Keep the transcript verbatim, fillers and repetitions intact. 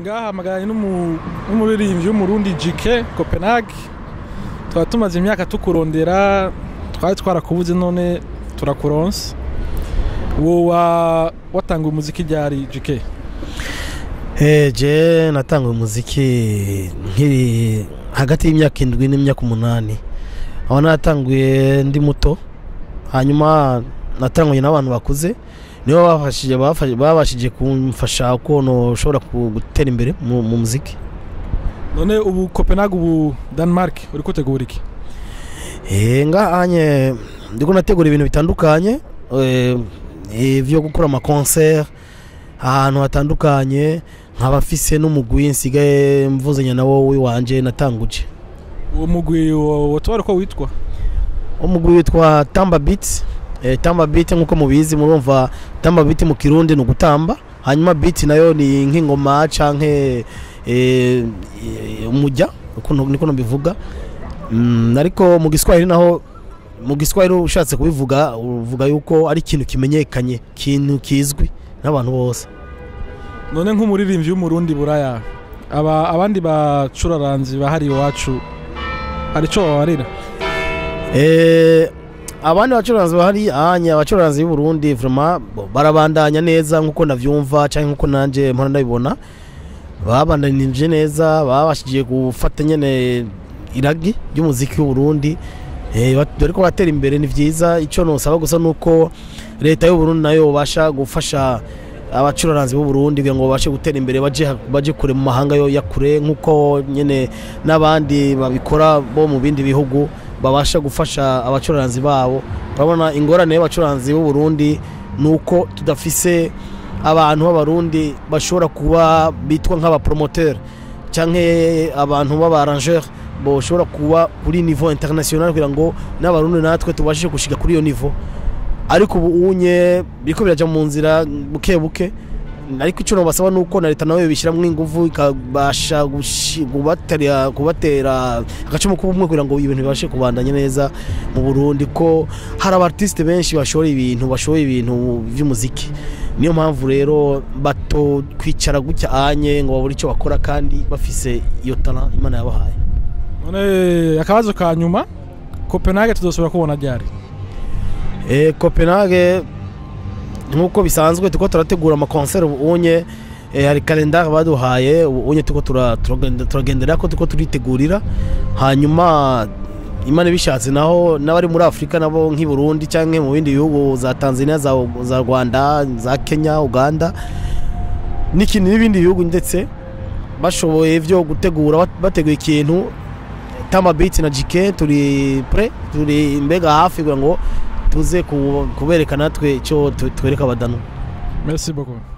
ngaha magana n'umuririmbyi w'umurundi J K Copenhague. Twa tumaze imyaka tukurondera, twari twarakubuze none turakuronse. Wowe watanga umuziki ryari J K? Eh je natanga umuziki nkiri hagati y'imyaka indwi n'imyaka umunani. Aho natanguye ndi muto. Hanyuma natanganye n'abantu bakuze. Niyo bafashije babashije kumfasha ko no ushobora gutera imbere mu muziki. None ubu Copenhague ubu Denmark uri gutegura iki? Eh nga anye ndiko nategura ibintu bitandukanye eh ivyo gukora ama concert ahantu hatandukanye nk'abafise n'umugwi nsigaye mvuzanya nawo wiwanje natanguje. Uwo mugwi wotwara ko witwa? Umugwi witwa Tamba Beats. Eh Tamba Beat nkuko mubizi murumva Tamba Beat mu Kirundi no gutamba, hanyuma beat nayo ni nk'ingoma canke eh umujya uko niko nabivuga. Mm, ariko mu Giswahili naho mu Giswahili ushatse kubivuga uvuga yuko ari ikintu kimenyekanye, kintu kizwi n'abantu bose. None nk'umuririmbyi w'umurundi buraya aba abandi bacuraranzi bahari iwacu arico babarira? Eh abandi bacuranzi bahari anya abacuranzi b'u Burundi vraiment barabandanya neza nkuko navyumva cyangwa nkuko nanje mpora ndabibona, babandanije neza, babashije gufata nyene iragi ry'umuziki w'u Burundi. Eh bariko batera imbere ni vyiza. Ico no saba gusa nuko leta y'u Burundi nayo basha gufasha abacuranzi b'u Burundi kugira ngo bashe gutera imbere, baje baje kure mu mahanga yo yakure nkuko nyene nabandi babikora bo mu bindi bihugu babasha gufasha abacuranzi babo. Urabona ingorane y'abacuranzi b'u Burundi nuko tudafise abantu b'abarundi bashobora kuba bitwa nk'aba promoteur canke abantu b'aba arrangeur bo shobora kuba kuri niveau international kugira ngo n'abarundi natwe tubashije gushika kuri iyo niveau. Ariko ubu unye biko biraja mu nzira buke buke, ariko ico no basaba nuko na leta nawe bishiramwe ingufu ikabasha kubatera kubatera agacumu kubumwe kugira ngo ibintu bibashe kubandanya neza mu Burundi, ko hari abartiste benshi bashora ibintu bashoye ibintu by'umuziki. Niyo mpamvu rero bato kwicara gutya anye ngo baburi ico bakora kandi bafise iyo talent Imana yabahaye. None akabazo ka nyuma, Copenhague tudosubira kubona ryari? Eh Copenhague nkuko bisanzwe tuko turategura ama concert unye eh, hari calendar baduhaye unye tuko turagendera ko tuko turitegurira, hanyuma Imana bishatse naho n'abari muri Afrika nabo nk'i Burundi canke mu bindi bihugu za Tanzania za, za Rwanda za Kenya Uganda n'ikindi n'ibindi bihugu ndetse bashoboye byo gutegura bateguye ikintu Tamba Beat na J K turi pre turi mbega hafi kugira ngo tuze kubereka natwe cyo twereka abadano. Merci beaucoup.